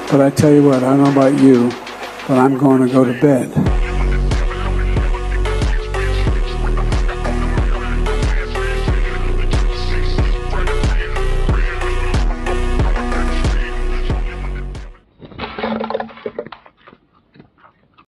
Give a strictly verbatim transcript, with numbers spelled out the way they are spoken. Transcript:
But I tell you what, I don't know about you, but I'm going to go to bed.